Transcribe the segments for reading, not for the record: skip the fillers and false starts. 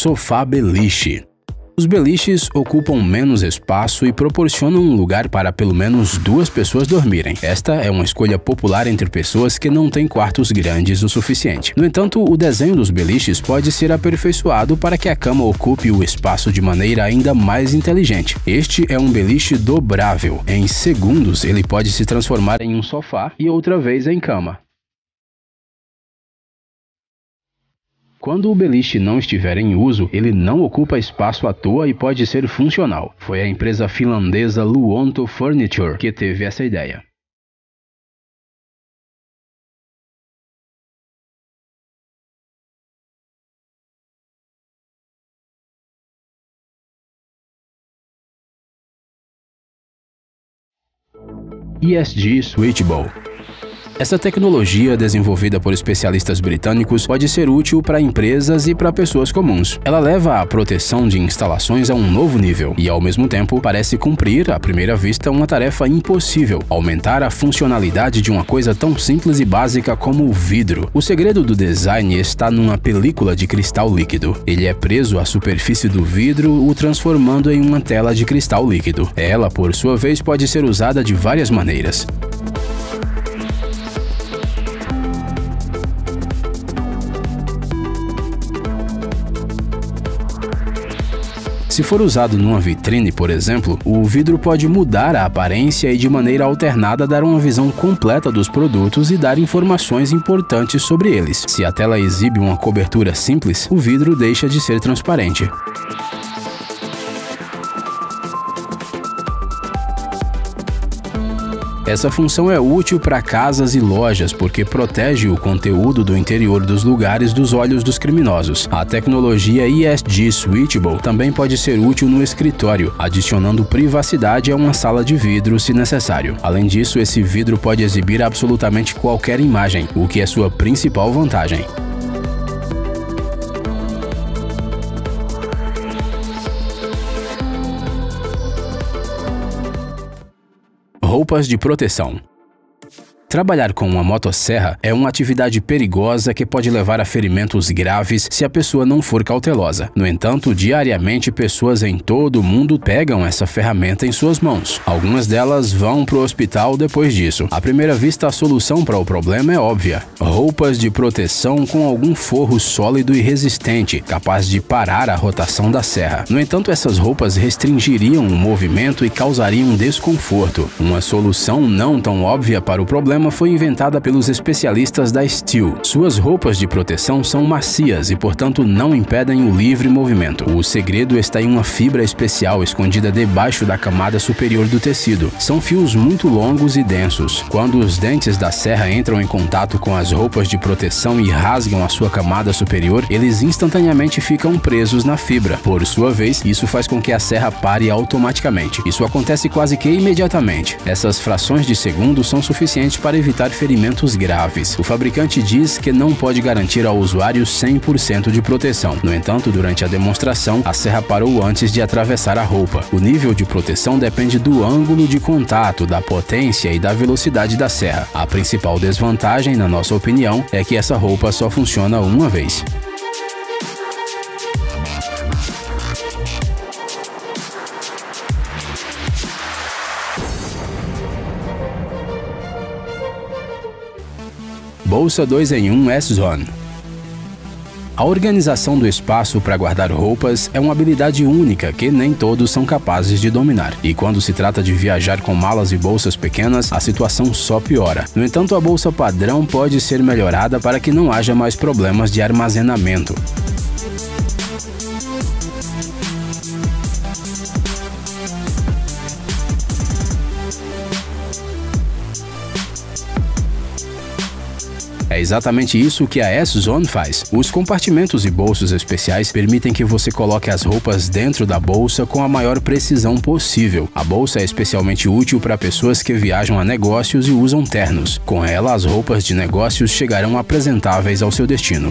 sofá beliche. Os beliches ocupam menos espaço e proporcionam um lugar para pelo menos 2 pessoas dormirem. Esta é uma escolha popular entre pessoas que não têm quartos grandes o suficiente. No entanto, o desenho dos beliches pode ser aperfeiçoado para que a cama ocupe o espaço de maneira ainda mais inteligente. Este é um beliche dobrável. Em segundos, ele pode se transformar em um sofá e outra vez em cama. Quando o beliche não estiver em uso, ele não ocupa espaço à toa e pode ser funcional. Foi a empresa finlandesa Luonto Furniture que teve essa ideia. ESG Switchable. Essa tecnologia, desenvolvida por especialistas britânicos, pode ser útil para empresas e para pessoas comuns. Ela leva a proteção de instalações a um novo nível e, ao mesmo tempo, parece cumprir, à primeira vista, uma tarefa impossível: aumentar a funcionalidade de uma coisa tão simples e básica como o vidro. O segredo do design está numa película de cristal líquido. Ele é preso à superfície do vidro, o transformando em uma tela de cristal líquido. Ela, por sua vez, pode ser usada de várias maneiras. Se for usado numa vitrine, por exemplo, o vidro pode mudar a aparência e de maneira alternada dar uma visão completa dos produtos e dar informações importantes sobre eles. Se a tela exibe uma cobertura simples, o vidro deixa de ser transparente. Essa função é útil para casas e lojas porque protege o conteúdo do interior dos lugares dos olhos dos criminosos. A tecnologia ESG Switchable também pode ser útil no escritório, adicionando privacidade a uma sala de vidro se necessário. Além disso, esse vidro pode exibir absolutamente qualquer imagem, o que é sua principal vantagem. Roupas de proteção. Trabalhar com uma motosserra é uma atividade perigosa que pode levar a ferimentos graves se a pessoa não for cautelosa. No entanto, diariamente pessoas em todo o mundo pegam essa ferramenta em suas mãos. Algumas delas vão para o hospital depois disso. À primeira vista, a solução para o problema é óbvia: roupas de proteção com algum forro sólido e resistente, capaz de parar a rotação da serra. No entanto, essas roupas restringiriam o movimento e causariam desconforto. Uma solução não tão óbvia para o problema foi inventada pelos especialistas da Steel. Suas roupas de proteção são macias e, portanto, não impedem o livre movimento. O segredo está em uma fibra especial escondida debaixo da camada superior do tecido. São fios muito longos e densos. Quando os dentes da serra entram em contato com as roupas de proteção e rasgam a sua camada superior, eles instantaneamente ficam presos na fibra. Por sua vez, isso faz com que a serra pare automaticamente. Isso acontece quase que imediatamente. Essas frações de segundo são suficientes para evitar ferimentos graves. O fabricante diz que não pode garantir ao usuário 100% de proteção. No entanto, durante a demonstração, a serra parou antes de atravessar a roupa. O nível de proteção depende do ângulo de contato, da potência e da velocidade da serra. A principal desvantagem, na nossa opinião, é que essa roupa só funciona uma vez. Bolsa 2 em 1 S-Zone. A organização do espaço para guardar roupas é uma habilidade única que nem todos são capazes de dominar. E quando se trata de viajar com malas e bolsas pequenas, a situação só piora. No entanto, a bolsa padrão pode ser melhorada para que não haja mais problemas de armazenamento. É exatamente isso que a S-Zone faz. Os compartimentos e bolsos especiais permitem que você coloque as roupas dentro da bolsa com a maior precisão possível. A bolsa é especialmente útil para pessoas que viajam a negócios e usam ternos. Com ela, as roupas de negócios chegarão apresentáveis ao seu destino.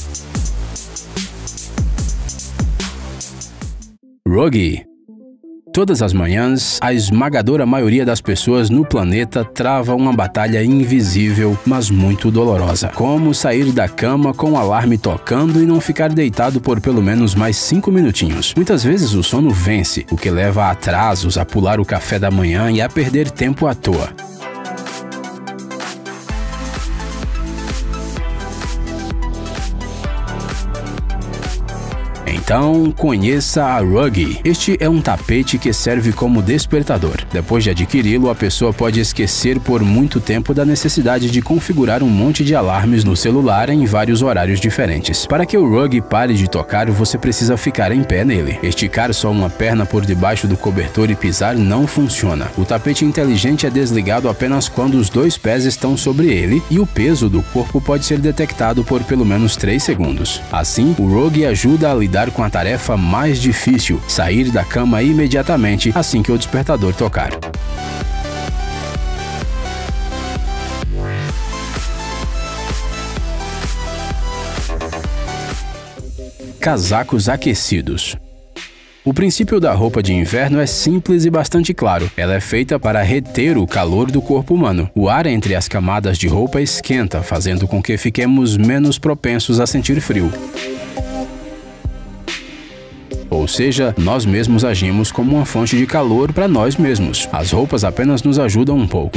Ruggy. Todas as manhãs, a esmagadora maioria das pessoas no planeta trava uma batalha invisível, mas muito dolorosa. Como sair da cama com o alarme tocando e não ficar deitado por pelo menos mais 5 minutinhos. Muitas vezes o sono vence, o que leva a atrasos, a pular o café da manhã e a perder tempo à toa. Então, conheça a Ruggy. Este é um tapete que serve como despertador. Depois de adquiri-lo, a pessoa pode esquecer por muito tempo da necessidade de configurar um monte de alarmes no celular em vários horários diferentes. Para que o Ruggy pare de tocar, você precisa ficar em pé nele. Esticar só uma perna por debaixo do cobertor e pisar não funciona. O tapete inteligente é desligado apenas quando os 2 pés estão sobre ele e o peso do corpo pode ser detectado por pelo menos 3 segundos. Assim, o Ruggy ajuda a lidar com a tarefa mais difícil, sair da cama imediatamente assim que o despertador tocar. Casacos aquecidos. O princípio da roupa de inverno é simples e bastante claro. Ela é feita para reter o calor do corpo humano. O ar entre as camadas de roupa esquenta, fazendo com que fiquemos menos propensos a sentir frio. Ou seja, nós mesmos agimos como uma fonte de calor para nós mesmos. As roupas apenas nos ajudam um pouco.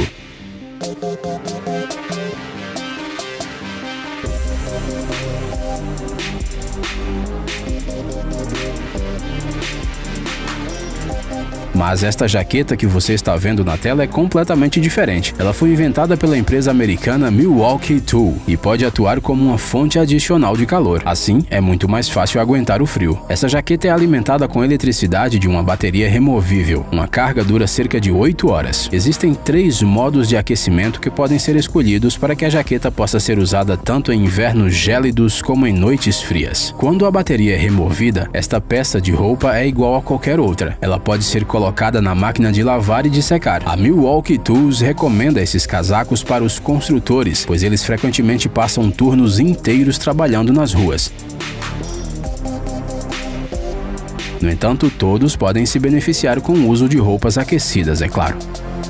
Mas esta jaqueta que você está vendo na tela é completamente diferente. Ela foi inventada pela empresa americana Milwaukee Tool e pode atuar como uma fonte adicional de calor. Assim, é muito mais fácil aguentar o frio. Essa jaqueta é alimentada com eletricidade de uma bateria removível. Uma carga dura cerca de 8 horas. Existem 3 modos de aquecimento que podem ser escolhidos para que a jaqueta possa ser usada tanto em invernos gélidos como em noites frias. Quando a bateria é removida, esta peça de roupa é igual a qualquer outra. Ela pode ser colocada na máquina de lavar e de secar. A Milwaukee Tools recomenda esses casacos para os construtores, pois eles frequentemente passam turnos inteiros trabalhando nas ruas. No entanto, todos podem se beneficiar com o uso de roupas aquecidas, é claro.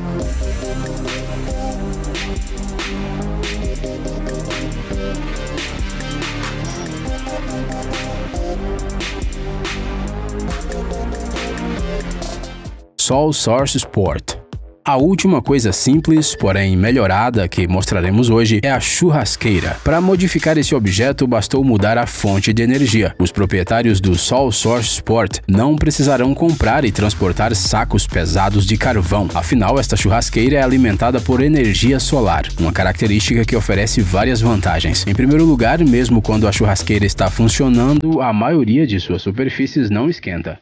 Sol Source Sport. A última coisa simples, porém melhorada, que mostraremos hoje é a churrasqueira. Para modificar esse objeto, bastou mudar a fonte de energia. Os proprietários do Sol Source Sport não precisarão comprar e transportar sacos pesados de carvão. Afinal, esta churrasqueira é alimentada por energia solar, uma característica que oferece várias vantagens. Em primeiro lugar, mesmo quando a churrasqueira está funcionando, a maioria de suas superfícies não esquenta.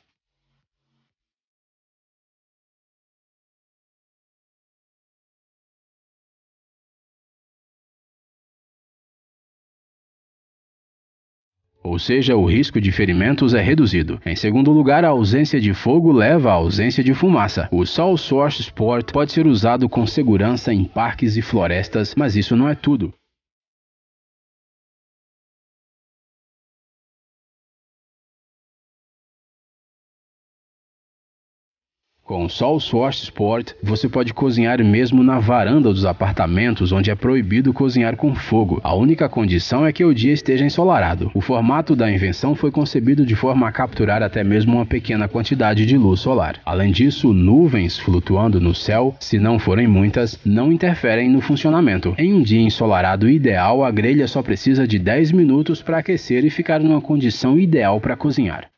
Ou seja, o risco de ferimentos é reduzido. Em segundo lugar, a ausência de fogo leva à ausência de fumaça. O Sol Source Sport pode ser usado com segurança em parques e florestas, mas isso não é tudo. Com o Sol Source Sport, você pode cozinhar mesmo na varanda dos apartamentos onde é proibido cozinhar com fogo. A única condição é que o dia esteja ensolarado. O formato da invenção foi concebido de forma a capturar até mesmo uma pequena quantidade de luz solar. Além disso, nuvens flutuando no céu, se não forem muitas, não interferem no funcionamento. Em um dia ensolarado ideal, a grelha só precisa de 10 minutos para aquecer e ficar numa condição ideal para cozinhar.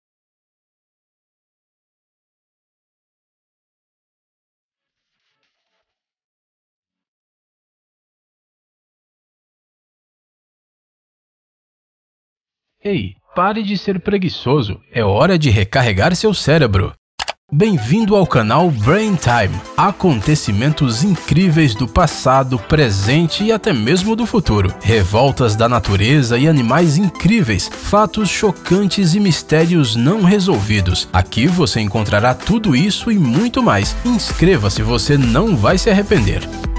Ei, pare de ser preguiçoso. É hora de recarregar seu cérebro. Bem-vindo ao canal Brain Time. Acontecimentos incríveis do passado, presente e até mesmo do futuro. Revoltas da natureza e animais incríveis. Fatos chocantes e mistérios não resolvidos. Aqui você encontrará tudo isso e muito mais. Inscreva-se, você não vai se arrepender.